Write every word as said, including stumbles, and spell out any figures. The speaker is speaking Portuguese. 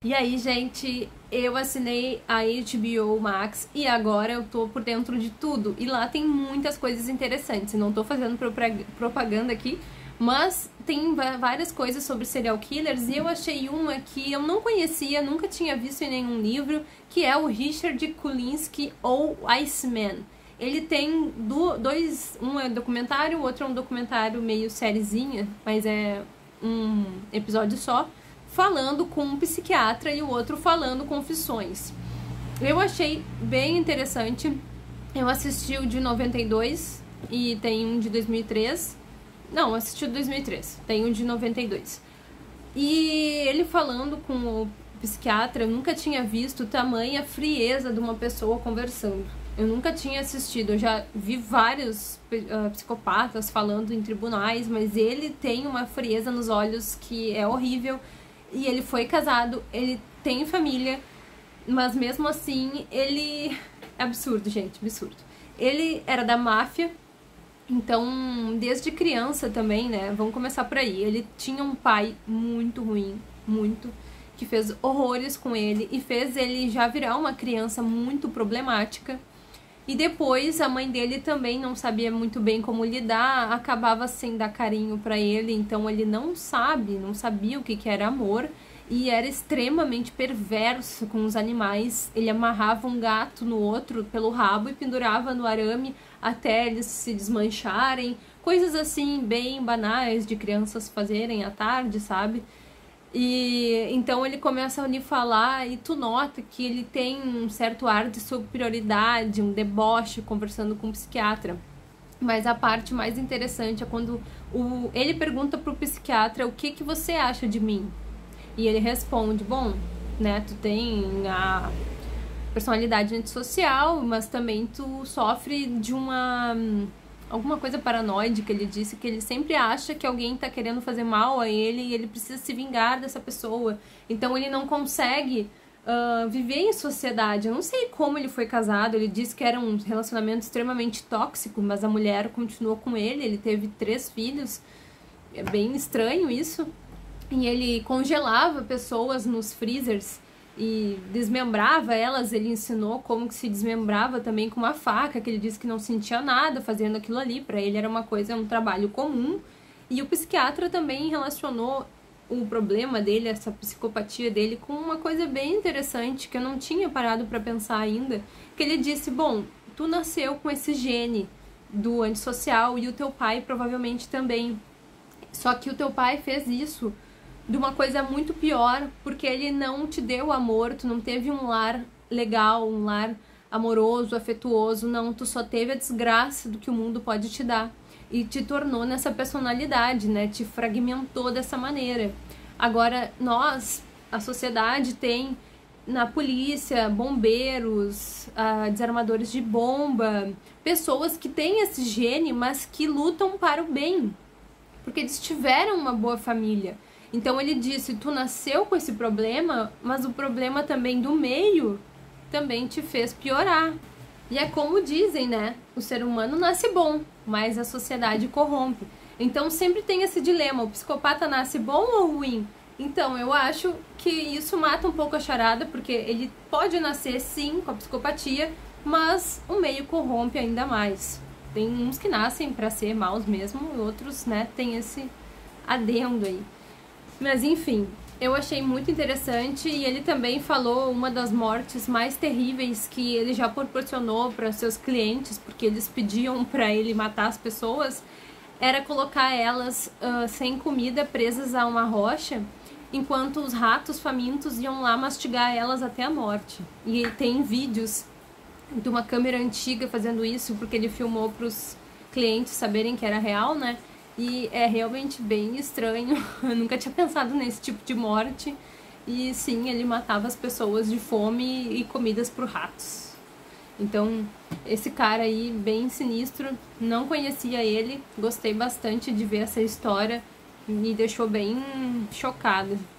E aí, gente, eu assinei a H B O Max e agora eu tô por dentro de tudo. E lá tem muitas coisas interessantes. Eu não tô fazendo propaganda aqui, mas tem várias coisas sobre serial killers e eu achei uma que eu não conhecia, nunca tinha visto em nenhum livro, que é o Richard Kulinski, ou Iceman. Ele tem dois, um é documentário, o outro é um documentário meio sériezinha, mas é um episódio só, falando com um psiquiatra e o outro falando confissões. Eu achei bem interessante. Eu assisti o de noventa e dois e tem um de dois mil e três. Não, assisti o de dois mil e três, tem um de noventa e dois. E ele falando com o psiquiatra, eu nunca tinha visto tamanha frieza de uma pessoa conversando. Eu nunca tinha assistido, eu já vi vários uh, psicopatas falando em tribunais, mas ele tem uma frieza nos olhos que é horrível. E ele foi casado, ele tem família, mas mesmo assim ele... É absurdo, gente, absurdo. Ele era da máfia, então desde criança também, né, vamos começar por aí. Ele tinha um pai muito ruim, muito, que fez horrores com ele e fez ele já virar uma criança muito problemática. E depois a mãe dele também não sabia muito bem como lidar, acabava sem dar carinho pra ele, então ele não sabe, não sabia o que que era amor e era extremamente perverso com os animais. Ele amarrava um gato no outro pelo rabo e pendurava no arame até eles se desmancharem, coisas assim bem banais de crianças fazerem à tarde, sabe? E então ele começa a lhe falar e tu nota que ele tem um certo ar de superioridade, um deboche conversando com o psiquiatra. Mas a parte mais interessante é quando o, ele pergunta pro psiquiatra: o que que você acha de mim? E ele responde: bom, né, tu tem a personalidade antissocial, mas também tu sofre de uma... alguma coisa paranoide, que ele disse que ele sempre acha que alguém tá querendo fazer mal a ele e ele precisa se vingar dessa pessoa. Então ele não consegue uh, viver em sociedade. Eu não sei como ele foi casado, ele disse que era um relacionamento extremamente tóxico, mas a mulher continuou com ele, ele teve três filhos. É bem estranho isso. E ele congelava pessoas nos freezers e desmembrava elas. Ele ensinou como que se desmembrava também com uma faca, que ele disse que não sentia nada fazendo aquilo ali, para ele era uma coisa, um trabalho comum. E o psiquiatra também relacionou o problema dele, essa psicopatia dele, com uma coisa bem interessante que eu não tinha parado para pensar ainda, que ele disse: bom, tu nasceu com esse gene do antissocial e o teu pai provavelmente também, só que o teu pai fez isso de uma coisa muito pior, porque ele não te deu amor, tu não teve um lar legal, um lar amoroso, afetuoso, não, tu só teve a desgraça do que o mundo pode te dar e te tornou nessa personalidade, né, te fragmentou dessa maneira. Agora, nós, a sociedade tem na polícia, bombeiros, ah, desarmadores de bomba, pessoas que têm esse gene, mas que lutam para o bem, porque eles tiveram uma boa família. Então ele disse: tu nasceu com esse problema, mas o problema também do meio também te fez piorar. E é como dizem, né? O ser humano nasce bom, mas a sociedade corrompe. Então sempre tem esse dilema: o psicopata nasce bom ou ruim? Então eu acho que isso mata um pouco a charada, porque ele pode nascer sim com a psicopatia, mas o meio corrompe ainda mais. Tem uns que nascem para ser maus mesmo, e outros, né, tem esse adendo aí. Mas enfim, eu achei muito interessante. E ele também falou uma das mortes mais terríveis que ele já proporcionou para seus clientes, porque eles pediam para ele matar as pessoas, era colocar elas uh, sem comida, presas a uma rocha, enquanto os ratos famintos iam lá mastigar elas até a morte. E tem vídeos de uma câmera antiga fazendo isso, porque ele filmou para os clientes saberem que era real, né? E é realmente bem estranho. Eu nunca tinha pensado nesse tipo de morte. E sim, ele matava as pessoas de fome e comidas por ratos. Então, esse cara aí, bem sinistro, não conhecia ele. Gostei bastante de ver essa história. Me deixou bem chocada.